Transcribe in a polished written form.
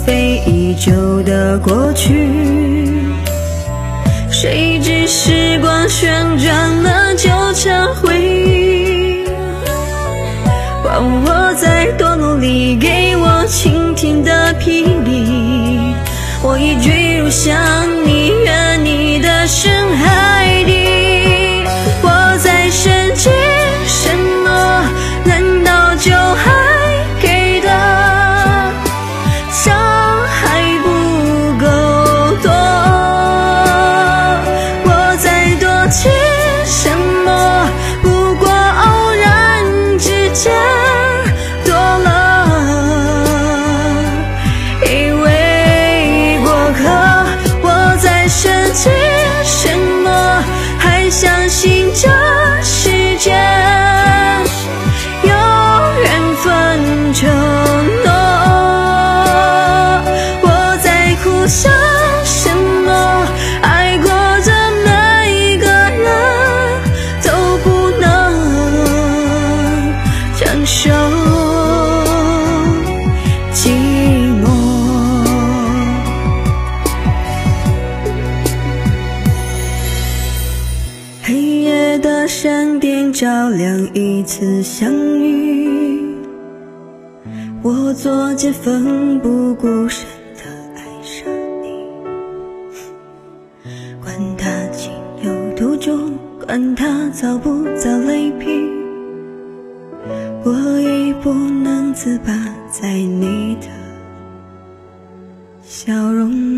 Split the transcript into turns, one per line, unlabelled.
非已久的过去。谁知时光旋转了纠缠回忆，换我再多努力，给我晴天的霹雳。我已坠入想你怨你的深海底，我在深知什么？难道就还给的伤还不够多？我在多情什么？不过偶然之间多了一位过客。我在深知什么？还相信这世间有缘分承诺。我在苦想什么？爱过的每一个人都不能承受寂寞。黑夜的闪电照亮一次相遇，我作茧奋不顾身的爱上你。管他情有独钟，管他遭不遭雷劈，我已不能自拔在你的笑容